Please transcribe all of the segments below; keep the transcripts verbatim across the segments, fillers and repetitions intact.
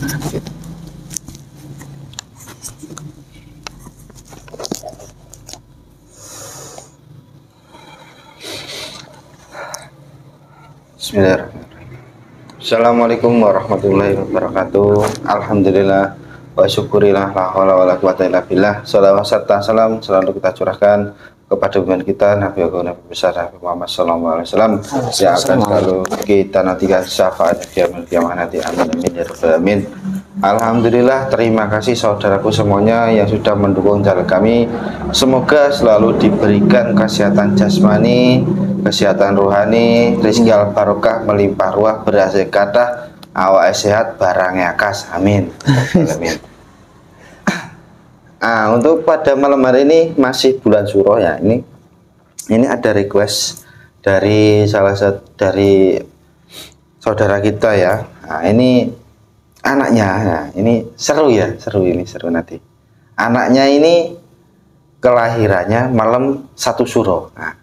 Bismillahirrahmanirrahim. Assalamualaikum warahmatullahi wabarakatuh. Alhamdulillah wa syukurillah la haula wala quwata illa billah. Shalawat serta salam selalu kita curahkan kepada pemimpin kita Nabi Agung Nabi besar Nabi Muhammad sallallahu alaihi wasallam yang akan selalu kita nantikan syafaatnya kiamat kiamat nanti. Amin amin ya rabbal alamin. Alhamdulillah, terima kasih saudaraku semuanya yang sudah mendukung channel kami. Semoga selalu diberikan kesehatan jasmani, kesehatan rohani, rezeki al barokah, melimpah ruah, berhasil kathah, awak sehat, barangnya kas. Amin. Amin. Ah, untuk pada malam hari ini masih bulan Suro ya. Ini ini ada request dari salah satu dari saudara kita ya. Nah, ini anaknya, nah, ini seru ya, seru ini seru nanti. Anaknya ini kelahirannya malam satu Suro. Nah,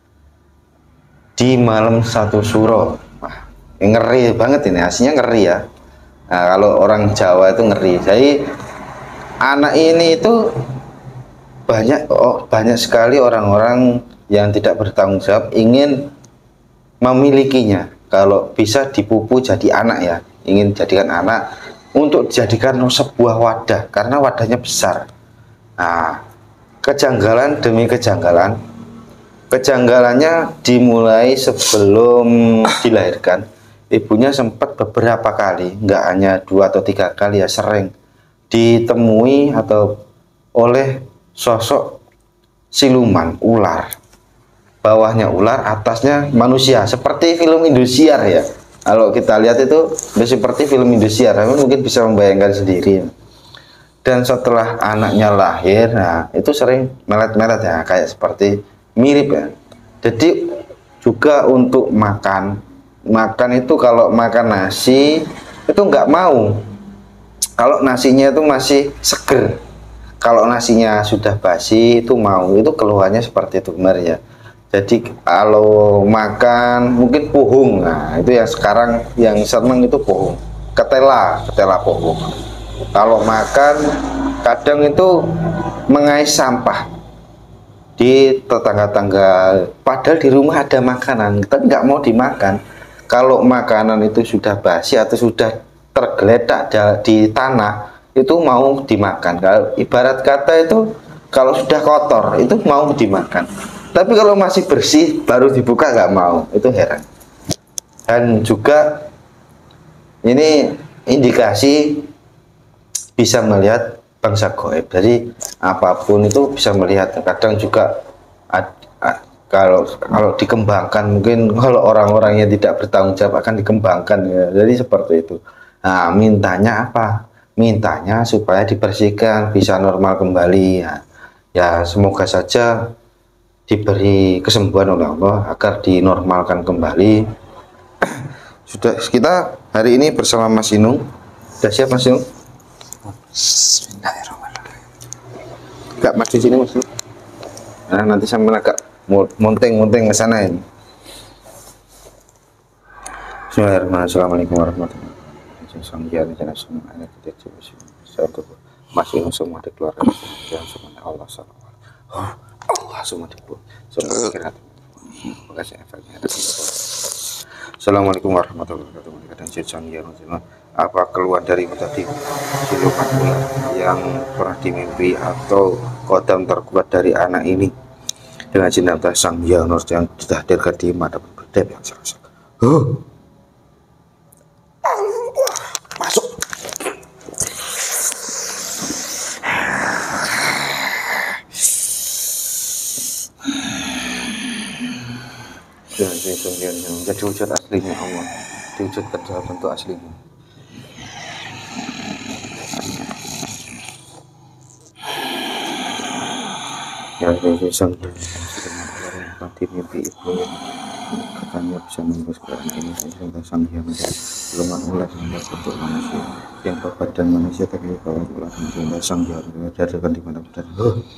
di malam satu Suro, wah, ngeri banget ini, aslinya ngeri ya. Nah, kalau orang Jawa itu ngeri. Jadi anak ini itu banyak, oh, banyak sekali orang-orang yang tidak bertanggung jawab ingin memilikinya. Kalau bisa dipupu jadi anak ya, ingin jadikan anak untuk dijadikan sebuah wadah karena wadahnya besar. Nah, kejanggalan demi kejanggalan, kejanggalannya dimulai sebelum dilahirkan. Ibunya sempat beberapa kali, nggak hanya dua atau tiga kali ya, sering ditemui atau oleh sosok siluman ular, bawahnya ular, atasnya manusia, seperti film Indosiar ya. Kalau kita lihat itu seperti film Indosiar, mungkin bisa membayangkan sendiri. Dan setelah anaknya lahir, nah itu sering melet-melet ya, kayak seperti mirip ya. Jadi juga untuk makan, makan itu kalau makan nasi itu nggak mau. Kalau nasinya itu masih seger, kalau nasinya sudah basi itu mau, itu keluhannya seperti itu benar ya. Jadi kalau makan mungkin pohong, nah itu yang sekarang yang seneng itu pohong, ketela, ketela pohong. Kalau makan kadang itu mengais sampah di tetangga-tangga, padahal di rumah ada makanan, tapi nggak mau dimakan. Kalau makanan itu sudah basi atau sudah tergeletak di tanah, itu mau dimakan. Kalau ibarat kata itu kalau sudah kotor itu mau dimakan. Tapi kalau masih bersih baru dibuka nggak mau, itu heran. Dan juga ini indikasi bisa melihat bangsa gaib. Jadi apapun itu bisa melihat. Kadang juga ad, ad, kalau kalau dikembangkan, mungkin kalau orang-orang yang tidak bertanggung jawab akan dikembangkan ya. Jadi seperti itu. Nah, mintanya apa? Mintanya supaya dibersihkan, bisa normal kembali ya. Ya semoga saja diberi kesembuhan oleh Allah agar dinormalkan kembali. Sudah kita hari ini bersama Mas Inung. Sudah siap Mas Inung? Bismillahirrahmanirrahim. Gak Mas di sini Mas. Nah, nanti sampai agak monteng-monteng ke sana ini. Bismillahirrahmanirrahim. Assalamualaikum warahmatullahi wabarakatuh. Mas Inung semua dikeluarkan yang semuanya Allah sallallahu alaihi wasallam. Allah semua dibuat semua kira makasih efeknya. Assalamualaikum warahmatullahi wabarakatuh. Apa keluar dari tadi siluman ular yang pernah dimimpi atau kodam terkuat dari anak ini dengan cinta sang Hyang Nur yang dihadirkan di mata berdep yang serasa. Huh. Masuk. Jadi wujud aslinya Allah, diwujudkan dalam bentuk aslinya. Ya, ini sang tadi mimpi ibu katanya bisa membus Quran ini tentang sang Hyang belum ulas yang bentuk manusia yang berbadan manusia tapi kalau ulas menjadi sang Hyang dihadirkan di mana dan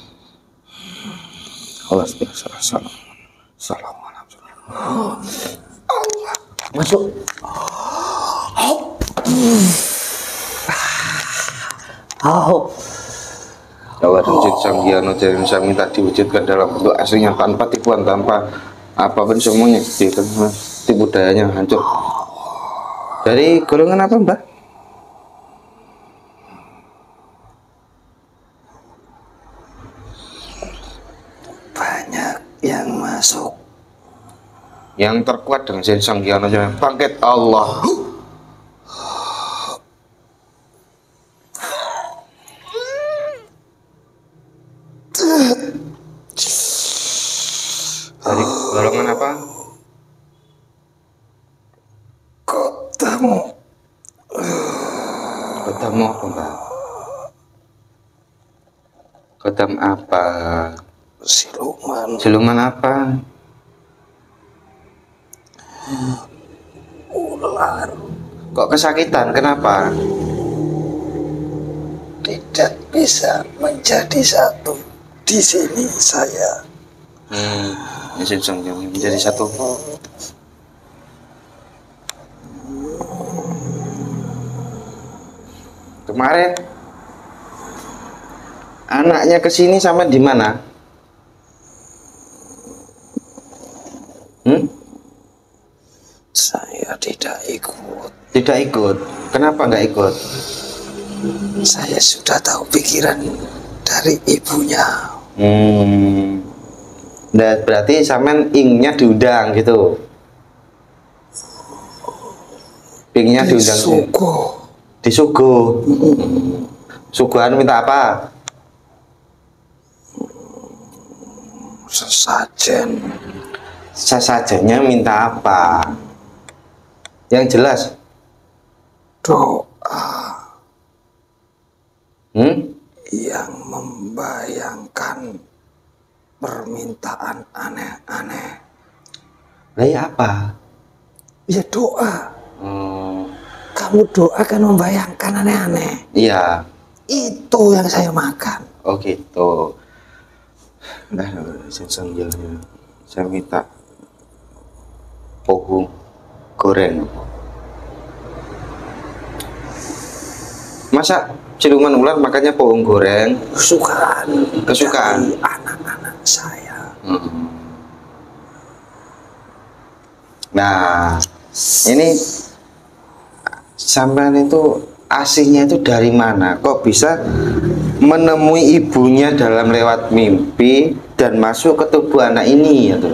Allah salam salam salam Allah masuk. Oh. Oh. Bahwa wujud Sang Hyang Roja yang saya minta diwujudkan dalam bentuk aslinya tanpa tipuan, tanpa apapun semuanya, tipu dayanya hancur. Dari golongan apa, Mbak? Banyak yang masuk. Yang terkuat dengan Sang Hyang Roja bangkit Allah. Dari golongan apa? Kotamu. Kotamu apa, Mbak? Kotam apa? Siluman. Siluman apa? Ular. Kok kesakitan? Kenapa? Tidak bisa menjadi satu. Di sini saya. Hmm, ini Sang Hyang menjadi satu. Kemarin anaknya kesini sama di mana? Hmm? Saya tidak ikut. Tidak ikut. Kenapa nggak ikut? Saya sudah tahu pikiran dari ibunya. Hmm. Nah, berarti sampean ingnya diundang gitu. Ingnya diundang. Disuguh. Disuguh. Suguhan minta apa? Sesajen. Sesajennya minta apa? Yang jelas. Doa. Hmm? Yang membayangkan permintaan aneh-aneh. Lah ya apa? Ya doa. Hmm. Kamu doa kan membayangkan aneh-aneh. Iya. Itu yang saya makan. Oh gitu. Nah, Sang Hyang, saya minta pohon goreng. Masa siluman ular makanya pohon goreng? Kesukaan. Kesukaan dari anak-anak saya. Hmm. Nah, ini sampean itu aslinya itu dari mana? Kok bisa menemui ibunya dalam lewat mimpi dan masuk ke tubuh anak ini gitu?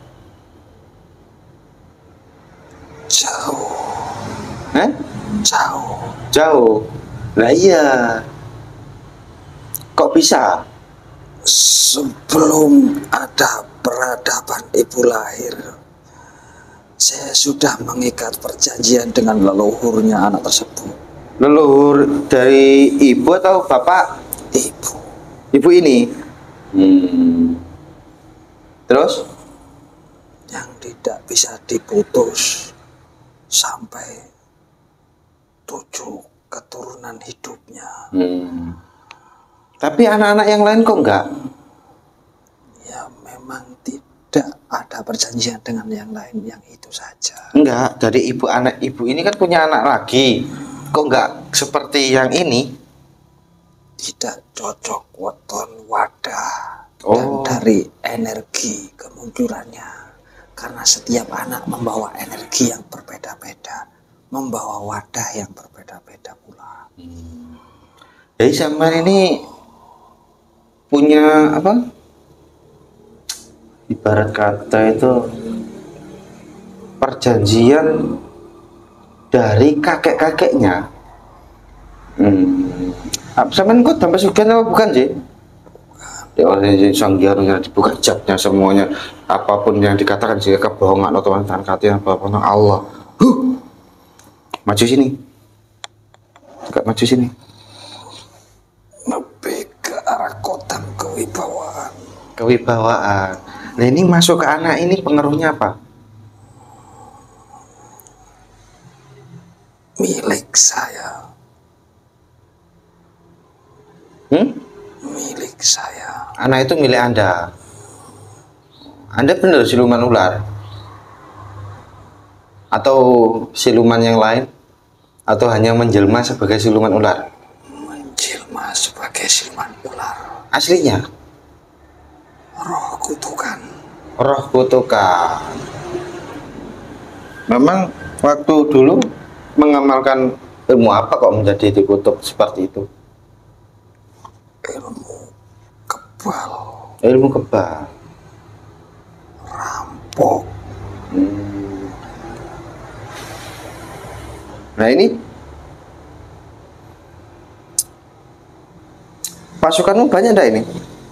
Jauh. Hah? Jauh. Jauh. Lah iya. Kok bisa? Sebelum ada peradaban ibu lahir, saya sudah mengikat perjanjian dengan leluhurnya anak tersebut. Leluhur dari ibu atau bapak? Ibu. Ibu ini. Hmm. Terus? Yang tidak bisa diputus sampai tujuh keturunan hidupnya. Hmm. Tapi anak-anak yang lain kok enggak? Ya memang tidak ada perjanjian dengan yang lain, yang itu saja. Enggak, dari ibu anak ibu ini kan punya anak lagi. Kok enggak seperti yang ini? Tidak cocok weton wadah. Oh. Dan dari energi kemunculannya, karena setiap anak membawa energi yang berbeda-beda, membawa wadah yang berbeda-beda pula. Hmm. Jadi sama ini punya apa? Ibarat kata itu perjanjian dari kakek-kakeknya. Hmm. Apa sampean kok tambah sugan apa bukan sih? Ya oleh Sang Hyang dibuka hijabnya semuanya, apapun yang dikatakan sih kebohongan atau tangan kata apapun Allah. Huh. Maju sini. Dekat maju sini. Lebih ke arah kotam kewibawaan. Kewibawaan. Nah ini masuk ke anak ini pengaruhnya apa? Milik saya. Hmm? Milik saya. Anak itu milik Anda. Anda benar siluman ular? Atau siluman yang lain? Atau hanya menjelma sebagai siluman ular? Menjelma menjelma sebagai siluman ular. Aslinya Roh kutukan. roh kutukan. Memang waktu dulu mengamalkan ilmu apa kok menjadi dikutuk seperti itu? Ilmu kebal. Ilmu kebal. Rampok. Hmm. Nah ini pasukanmu banyak enggak ini?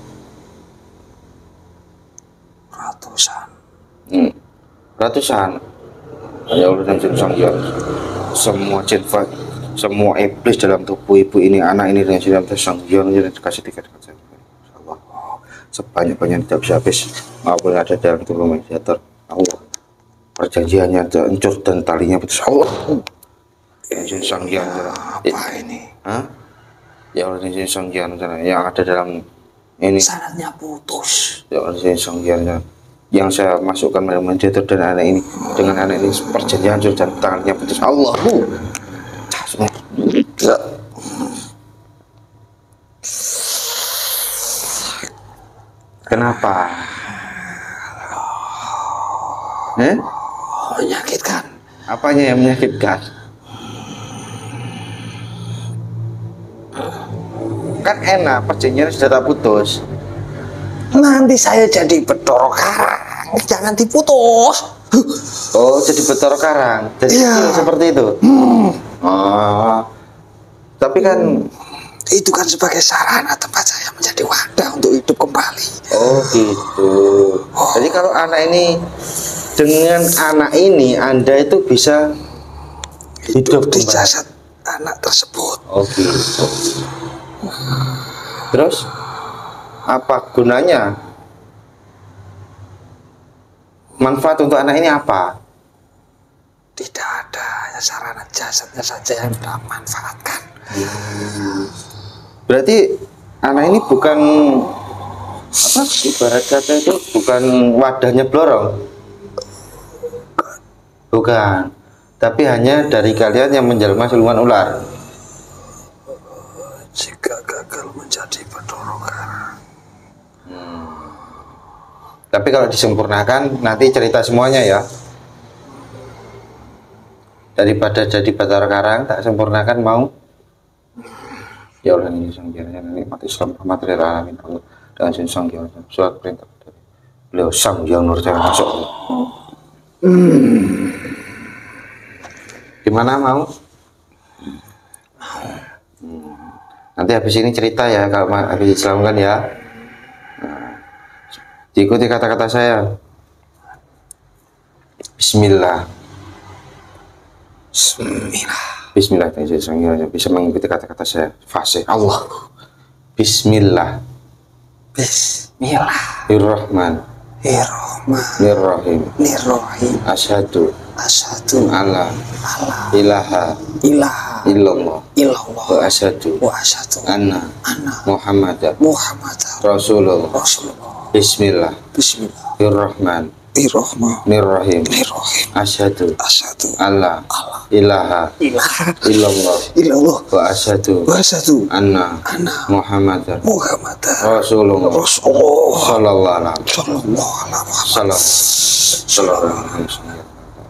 Ratusan. Hmm. Ratusan. Ya Allah dan jin Sanghyang. Semua jin, semua iblis dalam tubuh ibu ini, anak ini dengan jin Sanghyang dikasih tiket saja. Allah. Sebanyak-banyak tidak bisa habis. Maupun ada dalam tubuh mediator. Allah. Perjanjiannya hancur dan talinya putus. Allah. Jin Sanghyang. Apa ini? Hah? Ya Allah jin Sanghyang yang ada dalam ini. Sanadnya putus. Ya Allah jin Sanghyang yang saya masukkan pada mediator dan anak ini, dengan anak ini perjanjian hancur dan tangannya putus. Allahu. Ya. Kenapa? Eh? Menyakitkan. Apanya yang menyakitkan? Kan enak, perjanjian sudah tak putus. Nanti saya jadi Bathara Karang, jangan diputus. Oh, jadi Bathara Karang, jadi Iya. seperti itu. Hmm. Oh, tapi kan Itu kan sebagai sarana tempat saya menjadi wadah untuk hidup kembali. oh gitu. Jadi kalau anak ini, dengan anak ini Anda itu bisa hidup Di kembali. jasad anak tersebut. Oh gitu. Terus apa gunanya? Manfaat untuk anak ini apa? Tidak ada, hanya sarana jasadnya saja yang tidak manfaatkan. Berarti anak ini bukan apa? Ibarat kata itu bukan wadahnya Blorong. Bukan. Tapi hanya dari kalian yang menjelma siluman ular. Jika gagal menjadi Bathara Karang. Tapi kalau disempurnakan nanti cerita semuanya ya. Daripada jadi Bathara Karang tak sempurnakan mau. Ya Allah ini Sanghyang nikmat Islam rahmat lil alamin Allah dengan jin Sanghyang surat perintah dari beliau Sanghyang Nur Jaya masuk. Hmm. Gimana mau? Hmm. Nanti habis ini cerita ya kalau habis Islam kan ya. Nah, diikuti kata-kata saya. Bismillah. Bismillah. Bismillah, bisa mengikuti kata-kata saya. Fase Allah. Bismillah. Bismillah. Irrahman. Irrahman. Nirrahim. Nirrahim. Asyhadu. Asyhadu Alla. alla Ilaha. ilaha Illallah. illallah. Wa asyhadu. Wa asyhadu Anna. anna Muhammadan. Muhammadan Rasulullah. Rasulullah. Bismillah. Bismillah. Irrahman. Irrahman. Nirrahim. Nirrahim. Asyhadu. Asyhadu Alla. alla Ilaha. ilaha Illallah. illallah. Wa asyhadu. Wa asyhadu Anna. anna Muhammadan. Muhammadan Rasulullah. Rasulullah. Sallallahu alaihi Sallallahu alaihi wasallam. Salam. Sallallahu alaihi wasallam.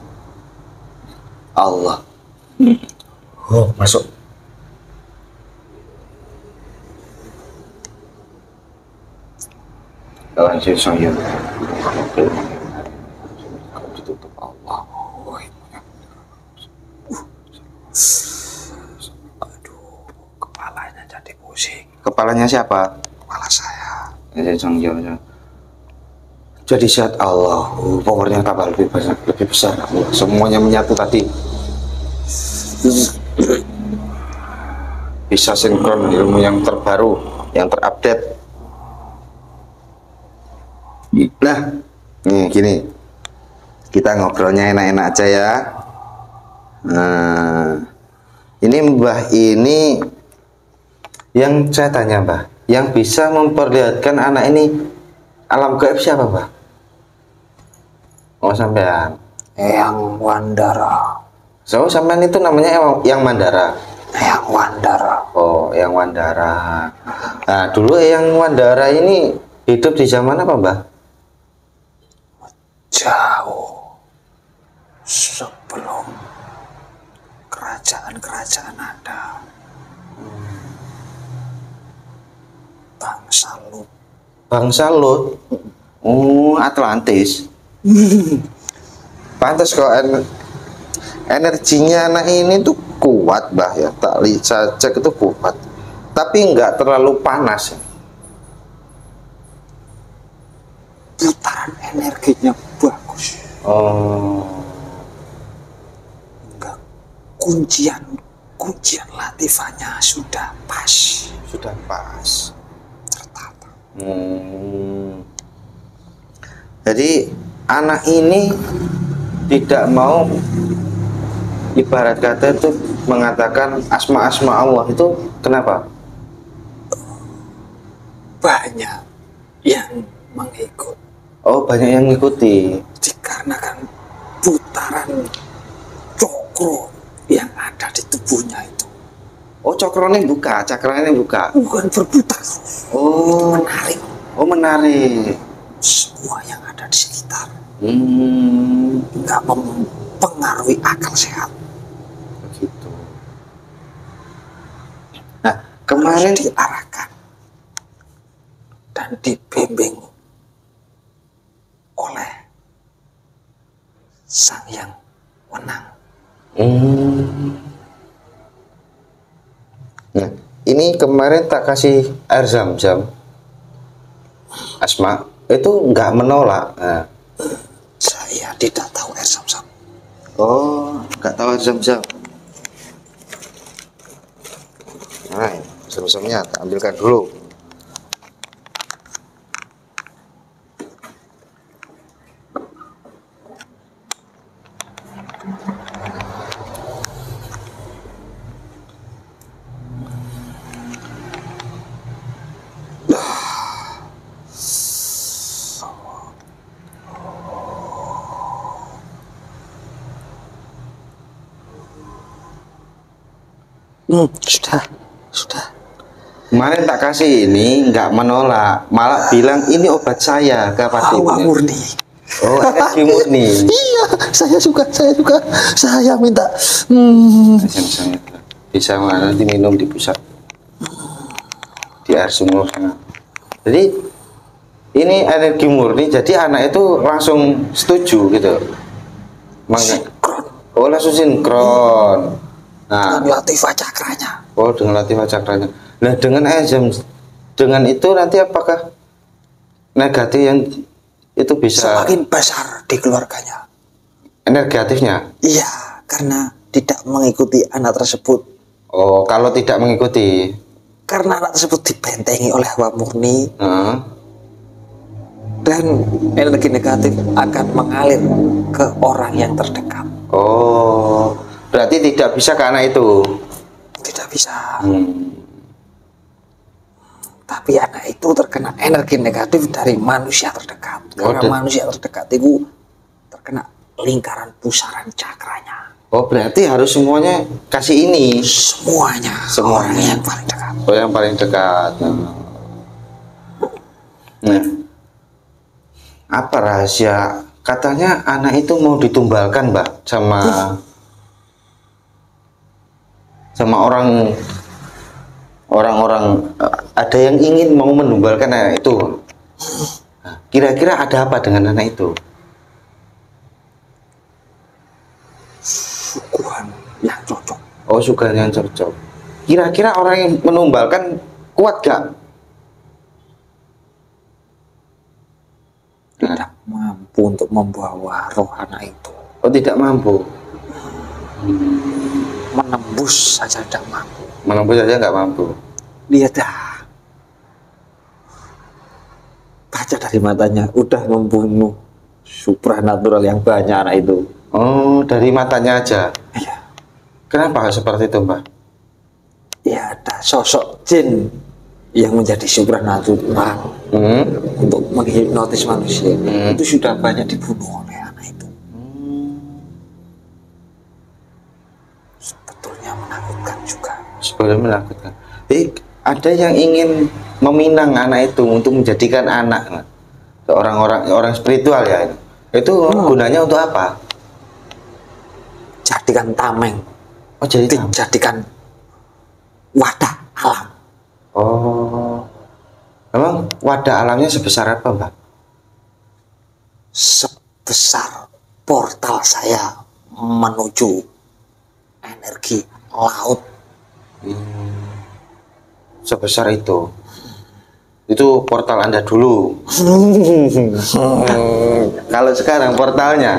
Allah. Oh, masuk. Dalam jin Sanghyang. Ditutup Allah. Aduh, kepalanya jadi pusing. Kepalanya siapa? Kepala saya. Jin Sanghyang. Jadi sehat Allah. Oh, powernya tambah lebih besar, lebih besar Allah. Semuanya menyatu tadi. Bisa sinkron ilmu yang terbaru, yang terupdate. Nah, nih gini, kita ngobrolnya enak-enak aja ya. Nah, ini Mbah ini yang saya tanya Mbah, yang bisa memperlihatkan anak ini alam gaib siapa Mbah? Oh sampean. Eyang Wandara. So sampean itu namanya yang, yang Mandara. Eyang Wandara. Oh yang Eyang Wandara. Nah, dulu Eyang Wandara ini hidup di zaman apa, Mbah? Jauh sebelum kerajaan-kerajaan ada. Bangsa Lut. Bangsa Lut. Oh, Atlantis. Pantas kalau en energinya anak ini tuh kuat, Mbah ya. Tak lihat saya cek itu kuat. Tapi nggak terlalu panas. Putaran energinya bagus. Oh. Enggak, kuncian kuncian latifahnya sudah pas. Sudah pas. Tertata. Hmm. Jadi anak ini tidak mau, ibarat kata itu mengatakan asma-asma Allah itu kenapa? Banyak yang mengikut. Oh, banyak yang ngikuti. Dikarenakan putaran cokro yang ada di tubuhnya itu. Oh, cokronya buka, cakranya buka. Bukan berputar. Oh, Menarik oh menarik. semua yang ada di sekitar. Hmm, Nggak mempengaruhi akal sehat. begitu. Nah, kemarin Harus diarahkan dan dibimbing oleh Sang Yang Wenang. Hmm. Nah, ini kemarin tak kasih air zam-zam. Asma itu nggak menolak. Nah. Saya tidak tahu air zam-zam. Oh, nggak tahu air zam-zam. Nah, zam-zamnya tak ambilkan dulu. Hmm, sudah, sudah. Kemarin tak kasih ini nggak menolak, malah bilang ini obat saya ke Pak Hawa murni. Oh, energi murni. Iya, saya suka, saya suka. Saya minta. Hmm. Bisa mana nanti minum di pusat di air sumur sana. Jadi ini energi murni, jadi anak itu langsung setuju gitu. Mangga. Oh, langsung sinkron. Nah, Dengan latifah cakranya. oh dengan latifah cakranya. Nah, dengan azam, dengan itu nanti apakah negatif yang itu bisa Semakin besar di keluarganya. negatifnya? Iya, karena tidak mengikuti anak tersebut. Oh, kalau tidak mengikuti. Karena anak tersebut dibentengi oleh hawa murni. Nah, Dan energi negatif akan mengalir ke orang yang terdekat. oh, berarti tidak bisa ke anak itu. Tidak bisa. Hmm. Tapi anak itu terkena energi negatif dari manusia terdekat. Oh, Karena dan- manusia terdekat itu terkena lingkaran pusaran cakranya. Oh, berarti harus semuanya kasih ini. Semuanya. Semuanya. Orang yang paling dekat. Oh, yang paling dekat. Nah, nah, apa rahasia? Katanya anak itu mau ditumbalkan, Mbak, sama sama orang orang-orang. eh, ada yang ingin mau menumbalkan anak itu. Nah, kira-kira ada apa dengan anak itu? Suguhan yang cocok. Oh, suka yang cocok. Kira-kira orang yang menumbalkan kuat gak? Tidak mampu untuk membawa roh anak itu. Oh, tidak mampu. Menembus saja tidak mampu. Menembus saja nggak mampu. Lihat dah. Baca dari matanya. Udah membunuh supranatural yang banyak anak itu. Oh, dari matanya aja. Iya. Kenapa seperti itu, Mbak? Ya ada sosok jin yang menjadi supranatural Hmm. untuk menghipnotis manusia. Hmm. Itu sudah banyak dibunuh oleh anak itu. Sebetulnya menakutkan juga. Sebelum menakutkan. Eh, ada yang ingin meminang anak itu untuk menjadikan anak Mbak, orang-orang orang spiritual ya. Itu Hmm. gunanya untuk apa? Jadikan tameng, Oh jadi tam- dijadikan wadah alam. Oh, memang wadah alamnya sebesar apa Mbak? Sebesar portal saya menuju energi laut. Sebesar itu. Itu portal Anda dulu. Kalau sekarang portalnya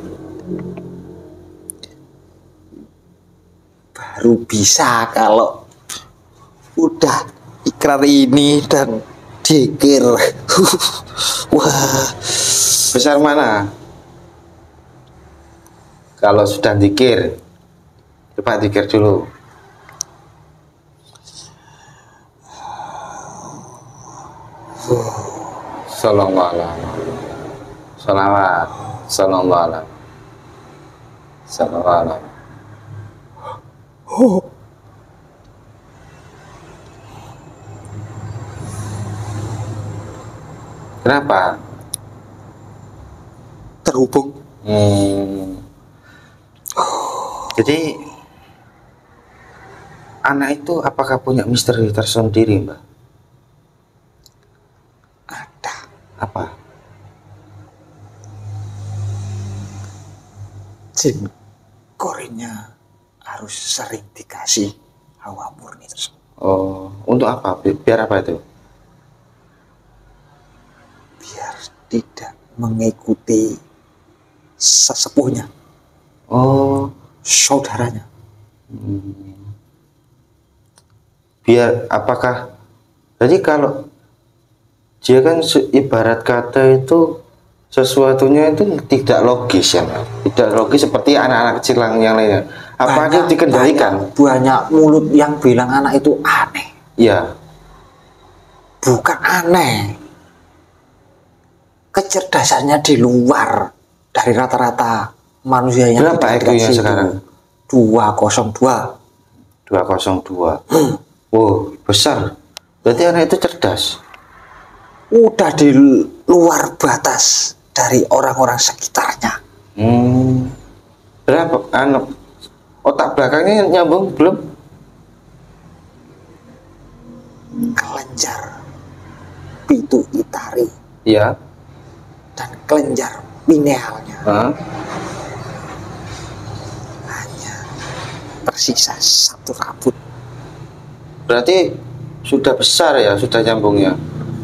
Baru bisa kalau udah ikrar ini dan dikir. Wah, besar mana? Kalau sudah dikir, coba dikir dulu. Sallallahu alaihi Salawat Sallallahu alaihi Sallallahu alaihi Kenapa? terhubung. Hmm. Jadi anak itu apakah punya misteri tersendiri, Mbak? Ada. Apa? Jin korinnya harus sering dikasih hawa murni tersebut. Oh, untuk apa? Bi- Biar apa itu? Biar tidak mengikuti sesepuhnya, Oh, saudaranya. biar apakah? Jadi kalau dia kan se- ibarat kata itu sesuatunya itu tidak logis ya, Mbak? Tidak logis seperti anak-anak kecil yang yang lainnya. Apa itu dikendalikan? banyak, banyak mulut yang bilang anak itu aneh. Ya. Bukan aneh, kecerdasannya di luar dari rata-rata manusia yang Berapa tidak I Q-nya dikasih itu. sekarang? dua nol dua. dua nol dua. Wow, besar. Berarti anak itu cerdas. Udah di luar batas dari orang-orang sekitarnya. Hmm. Berapa anak otak belakangnya nyambung belum? Kelenjar pitu itari Iya. dan kelenjar pinealnya Hah? hanya tersisa satu rambut. Berarti sudah besar ya, sudah nyambungnya.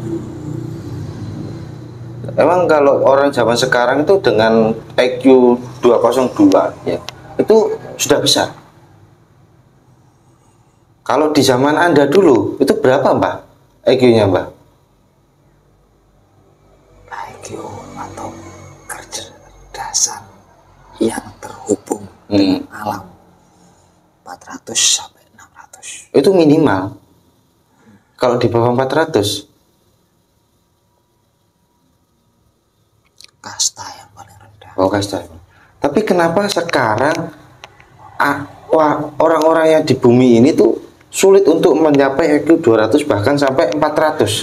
Emang kalau orang zaman sekarang itu dengan I Q dua nol dua ya, itu sudah besar. Kalau di zaman Anda dulu, itu berapa Mbak I Q-nya Mbak? I Q atau kecerdasan yang terhubung Hmm. dengan alam empat ratus sampai enam ratus. Itu minimal. Kalau di bawah empat ratus, Kasta yang paling rendah. oh kasta. Tapi kenapa sekarang ah, wah, orang-orang yang di bumi ini tuh sulit untuk mencapai I Q dua ratus bahkan sampai empat ratus?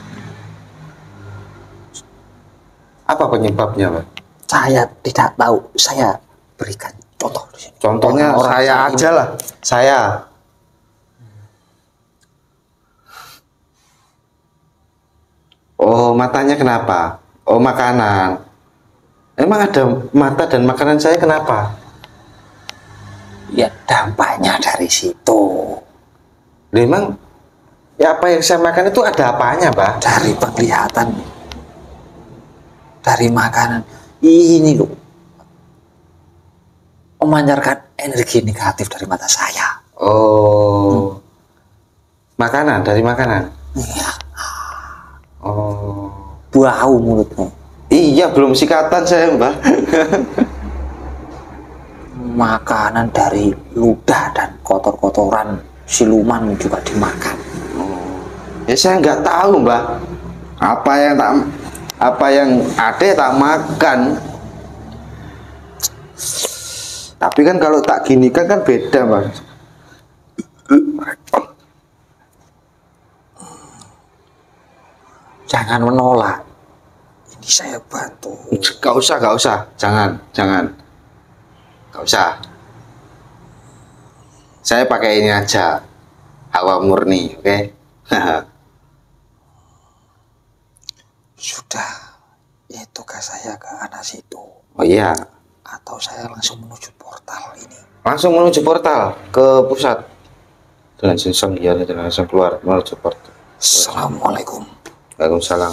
Apa penyebabnya, Pak? Saya tidak tahu. Saya berikan contoh di sini. Contohnya Orang-orang saya ini aja lah. Saya. Oh, matanya kenapa? Oh, makanan. Emang ada mata dan makanan saya kenapa? Ya dampaknya dari situ. Lah, emang ya apa yang saya makan itu ada apanya, Pak? Dari penglihatan, dari makanan ini loh, memancarkan energi negatif dari mata saya. Oh. Makanan, dari makanan. Ya, Oh. bau mulutmu. Iya, belum sikatan saya, Mbak. Makanan dari ludah dan kotor-kotoran siluman juga dimakan. Ya saya nggak tahu, Mbak. Apa yang tak apa yang ada tak makan. Tapi kan kalau tak gini kan kan beda, Mbak. Jangan menolak. Ini saya bantu. Gak usah, gak usah, jangan, jangan, gak usah. Saya pakai ini aja, hawa murni, oke? Okay? Sudah, ini tugas saya ke anas itu. Oh iya. Atau saya langsung menuju portal ini. Langsung menuju portal ke pusat. Dengan langsung ya, langsung keluar menuju portal. Assalamualaikum. Waalaikumsalam.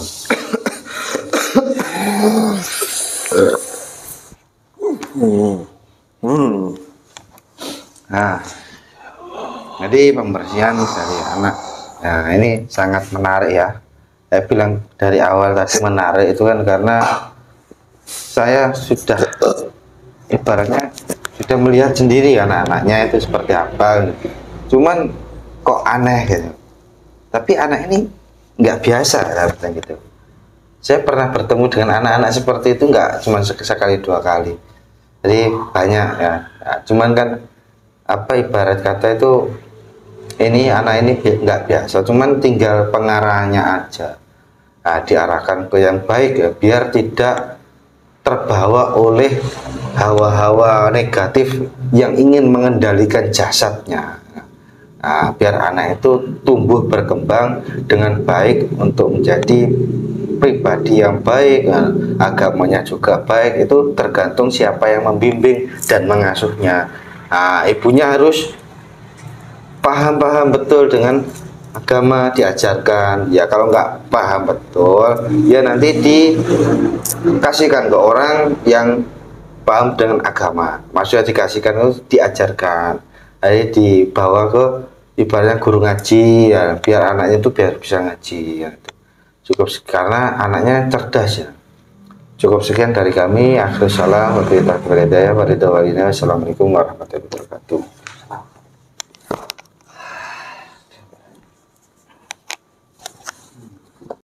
Nah, jadi pembersihan dari anak. Nah, ini sangat menarik ya. Saya bilang dari awal tadi menarik itu kan karena saya sudah ibaratnya sudah melihat sendiri anak-anaknya itu seperti apa. Cuman kok aneh gitu. Tapi anak ini nggak biasa katanya gitu. Saya pernah bertemu dengan anak-anak seperti itu nggak cuma sekali dua kali. Jadi banyak ya. Nah, cuman kan apa ibarat kata itu ini anak ini nggak biasa. Cuman tinggal pengarahnya aja. Nah, diarahkan ke yang baik ya, biar tidak terbawa oleh hawa-hawa negatif yang ingin mengendalikan jasadnya. Nah, biar anak itu tumbuh berkembang dengan baik untuk menjadi pribadi yang baik, nah, agamanya juga baik, itu tergantung siapa yang membimbing dan mengasuhnya. Nah, ibunya harus paham-paham betul dengan agama, diajarkan. Ya kalau nggak paham betul, ya nanti dikasihkan ke orang yang paham dengan agama. Maksudnya dikasihkan itu diajarkan, jadi dibawa ke ibaratnya guru ngaji ya, biar anaknya itu biar bisa ngaji ya. Cukup karena anaknya cerdas ya. Cukup sekian dari kami. Akhirul salam. Wassalamualaikum warahmatullahi wabarakatuh.